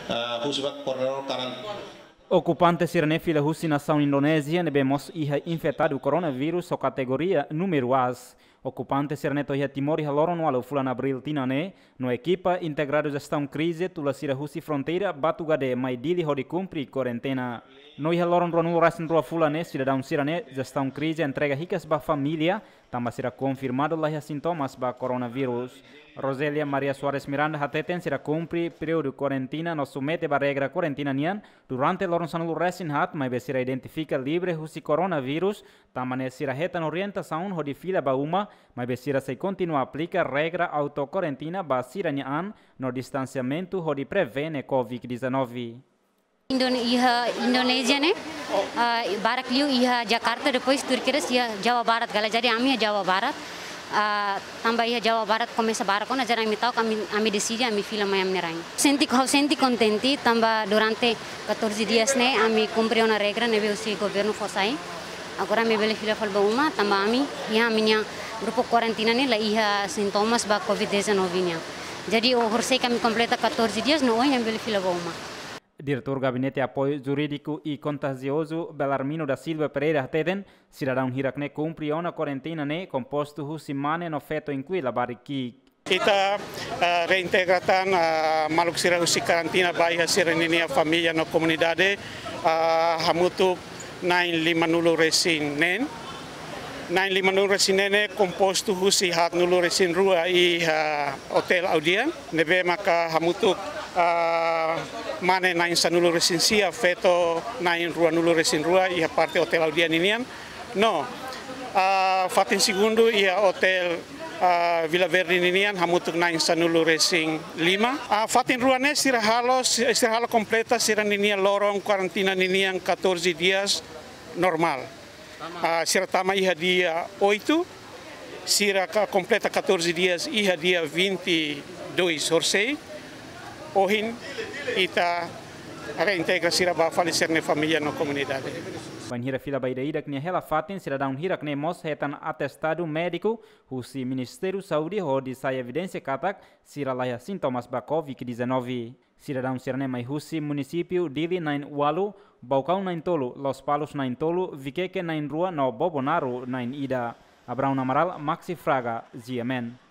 husibak pornor karan. Ocupante sirene fila husi nação Indonésia nebemos iha infectado coronavírus so categoria número as. Ocupante sirene toiha Timor iha loron walau fulan abril tinane no equipa integrado gestão crise tula sira husi fronteira Batugade mai dili hodi cumpri quarentena. No iha loron ronul rasin rua fulane cidadão sirene gestão crise entrega ricas ba família tambah sira confirmado lah sintomas ba coronavírus. Rosélia Maria Soares Miranda hateten sira cumpri período quarentena no submete ba regra quarentena nian durante loron sanul resin hat mai be sira identifica livre husi coronavírus tamane sira hetan orientação hodi fila ba uma mai be sira se continua aplica regra auto quarentena ba sira nian no distanciamento hodi prevene COVID-19. Indonesia ne barak liu iha Jakarta depois Turquia iha Jawa Barat gala jadi ami Jawa Barat tambah iha Jawa Barat começa barak ona jadi ami tahu kami decidi ami film ayam nerai senti contenti tambah durante 14 dias ne ami cumpri una regra nebe usi governo forsai agora ami bele fila falba uma tambah ami iha aminya grupo quarentena ne la iha sintomas ba COVID-19 nya jadi horsei kami completa 14 dias no iha bele fila ba uma. Diretor Gabinete Apoio Jurídico e Contagioso Belarmino da Silva Pereira Teden, cidadão hirakne cumpri una quarentena ne composto husimane no feto in cui labariki. Kita reintegratan maluk sira husi karantina baia sira nini família no comunidade hamutu 950 resin nen 950 resin nene composto husi hat nulu resin rua i hotel Audian nebe maka hamutu mane nain sanulu resinsia feto nain rua nulu resin rua ia parte hotel Audian inian no fatin segundo ia hotel Villa Verde inian hamutuk nain sanulu resin 5 fatin rua ne sira halo completa sira ninian lorong karantina ninian 14 dias normal sira tama iha dia 8 sira completa 14 dias iha dia 22 horsei ohin ita reintegra sira ba falecer ne família no comunidade. Banhira fila baida que hela fatin cidadão hirak ne mos hetan atestado médico husi Ministério Saúde hodi sai evidência katak sira laya sintomas ba COVID-19. Cidadão sirne mai husi município dili nain walu Baucau nain tolu Los Palos nain tolu Vikeke nain rua no Bobonaru nain ida. Abraão Amaral Maxi Fraga ZMN.